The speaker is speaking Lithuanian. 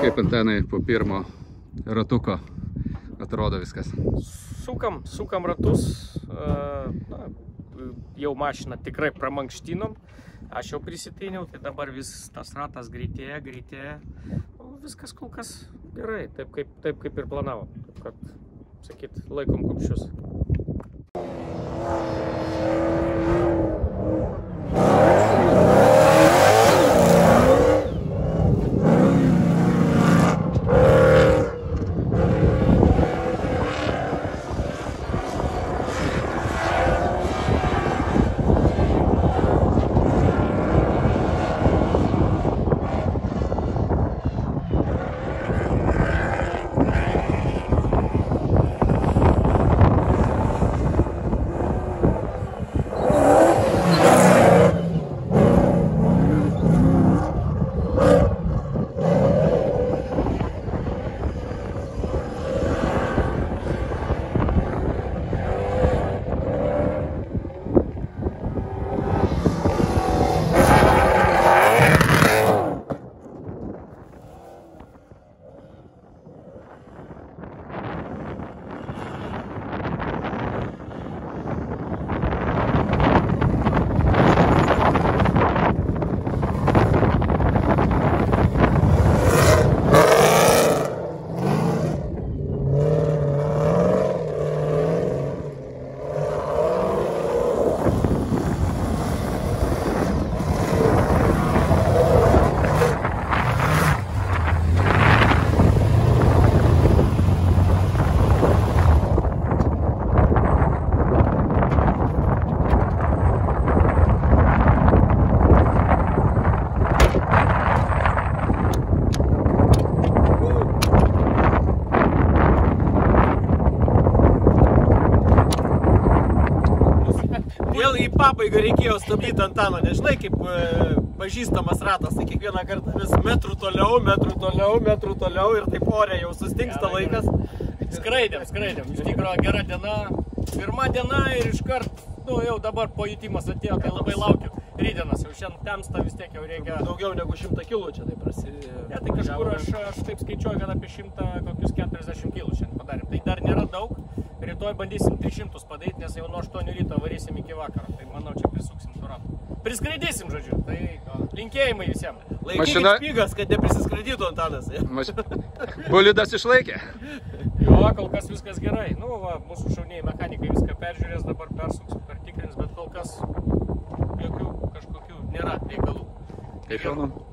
Kaip Antanai po pirmo ratuko atrodo viskas? Sukam ratus, jau mašiną tikrai pramankštinom, aš jau prisitryniau, tai dabar vis tas ratas greitėja, viskas kol kas gerai, taip kaip ir planavom, kad, sakyt, laikom kumščius. Vėl į pabaigą reikėjo stabdyti Antaną, nežinai, kaip pažįstamas ratas, tai kiekvieną kartą vis metrų toliau ir taip ore jau sustingsta laikas. Skraidėm, iš tikrųjų gera diena, pirma diena ir iškart, jau dabar pajutimas atėjo, tai labai laukiu. Rydienas jau šiandien temsta, vis tiek jau reikia... Daugiau negu 100 kilų čia tai prasidėjo. Ne, tai kažkur aš taip skaičiuoju, kad apie 140 kilų šiandien padarėm. Tai dar nėra daug. Rytoj bandysim 300 padaryti, nes jau nuo 8 ryto varysim iki vakaro. Tai manau, čia prisuksim tų ratų. Priskraidysim, žodžiu. Tai linkėjimai visiems. Laikykit špygas, kad neprisiskraidytų Antanas. Bolidas išlaikė? Jo, kol kas viskas gerai. Nu, va, mūsų šauniai mechanikai viską peržiūrės, dabar persuks, pertikrins, bet kol kas jokių kažkokių nėra reikalų. Kaip jau?